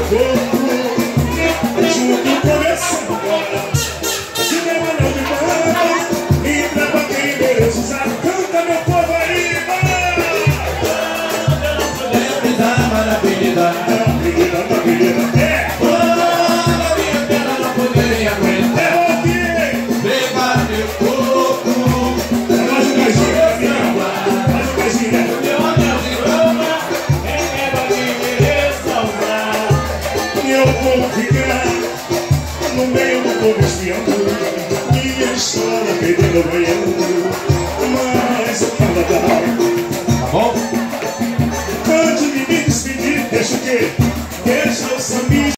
corpo, junto com essa agora. De meu anel de barra, e pra quem merece usar. Canta, meu povo aí, eu não podia pisar na avenida. na avenida, é. Na minha perna não poderia aguentar. É o quê? Levar meu corpo. Mais um beijinho, mais um beijinho. Meu anel de cama, pra quem mereça usar. Eu vou ficar no meio do povo espiando minha história perdendo banhando. Mas eu falo Tá bom? antes de me despedir, deixa o quê? Deixa o sambinha.